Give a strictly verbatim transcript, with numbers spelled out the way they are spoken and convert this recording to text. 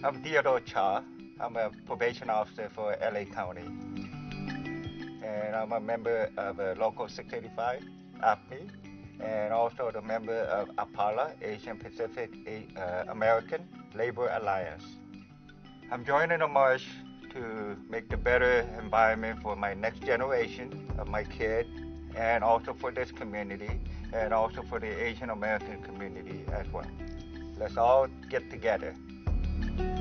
I'm Theodore Cha. I'm a probation officer for L A County. And I'm a member of uh, Local six eighty-five, A P N I, and also the member of APALA, Asian Pacific uh, American Labor Alliance. I'm joining a march to make the better environment for my next generation of my kids, and also for this community, and also for the Asian American community as well. Let's all get together.